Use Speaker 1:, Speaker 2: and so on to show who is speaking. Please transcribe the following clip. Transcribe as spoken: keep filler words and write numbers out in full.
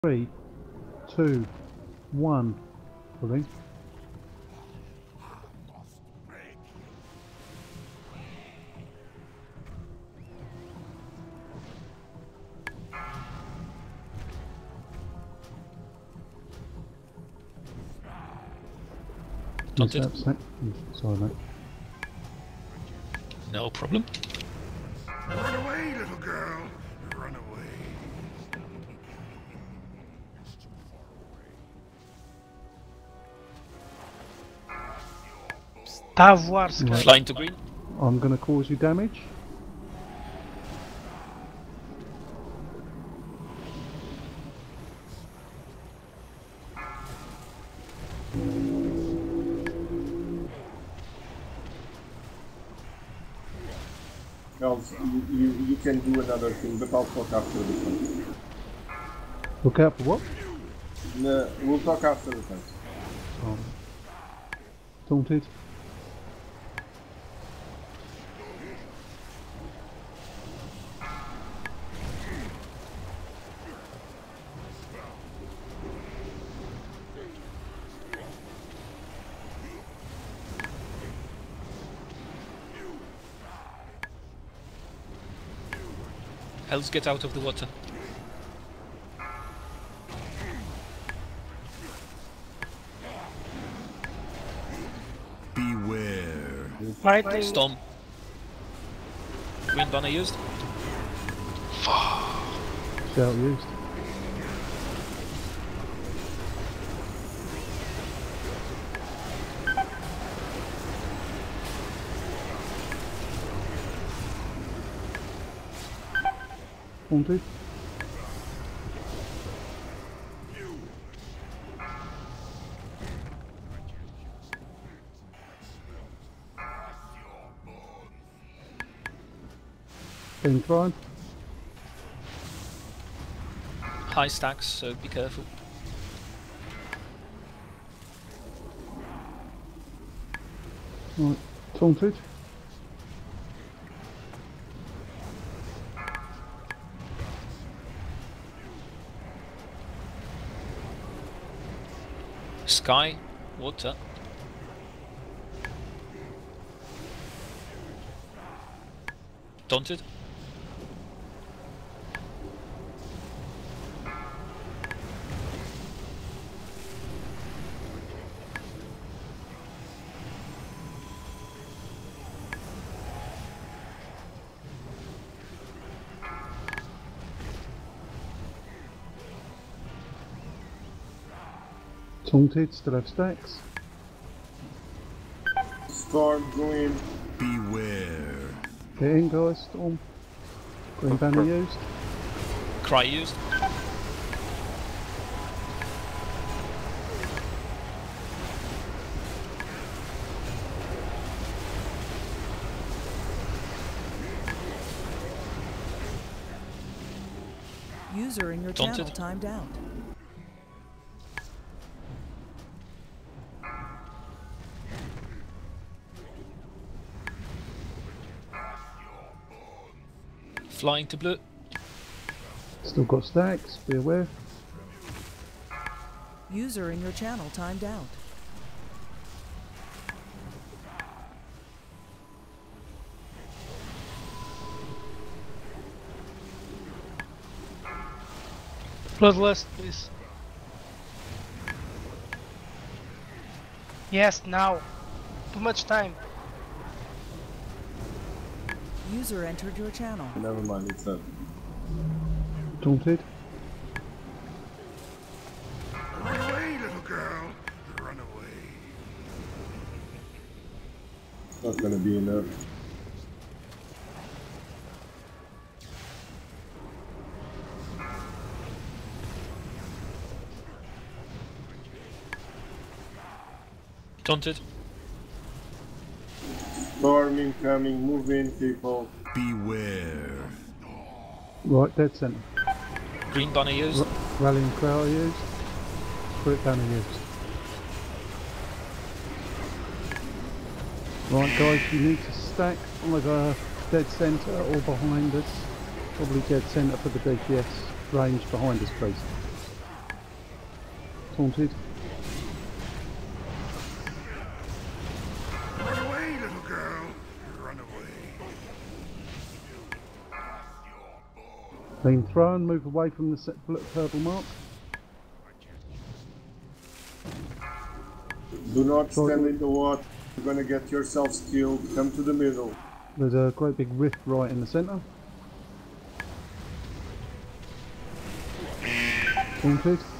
Speaker 1: Three, two, one. Pulling.
Speaker 2: Don't it?
Speaker 1: Sorry, mate.
Speaker 2: No problem.
Speaker 3: Run away, little girl. Run away.
Speaker 4: Está a voar, se calhar.
Speaker 2: Flying to green.
Speaker 1: I'm going to cause you damage.
Speaker 5: Else, you, you, you can do another thing, but I'll talk after this one.
Speaker 1: Look out for what?
Speaker 5: No, we'll talk after the fight.
Speaker 1: Oh. Taunted.
Speaker 2: Hells, get out of the water.
Speaker 3: Beware.
Speaker 4: Fighting.
Speaker 2: Storm. Green banner used.
Speaker 1: Shout used. Taunted. Being tried.
Speaker 2: High stacks, so be careful.
Speaker 1: Right. Taunted.
Speaker 2: Sky, water. Daunted.
Speaker 1: Taunted. Still have stacks.
Speaker 5: Storm, go in.
Speaker 3: Beware.
Speaker 1: Get in, guys. Storm. Green banner used.
Speaker 2: Cry used.
Speaker 6: User in your
Speaker 2: Taunted.
Speaker 6: channel timed out.
Speaker 2: Flying to blue.
Speaker 1: Still got stacks. Be aware.
Speaker 6: User in your channel timed out.
Speaker 4: Bloodlust, please. Yes, now. Too much time.
Speaker 6: User entered your channel.
Speaker 5: Never mind, it's up.
Speaker 1: Taunted.
Speaker 3: Run away, little girl. Run away.
Speaker 5: It's not gonna be enough.
Speaker 2: Daunted.
Speaker 5: Storm incoming, move in, people.
Speaker 3: Beware.
Speaker 1: Right, dead centre.
Speaker 2: Green banner used.
Speaker 1: R rallying crowd used. Spirit banner used. Right, guys, you need to stack either dead centre or behind us. Probably dead centre for the D P S range behind us, please. Taunted.
Speaker 3: Run away, little girl. Run away.
Speaker 1: Being thrown, move away from the set purple mark.
Speaker 5: Do not
Speaker 1: Sorry.
Speaker 5: stand in the water. You're gonna get yourselves killed. Come to the middle.
Speaker 1: There's a great big rift right in the centre. Taunted.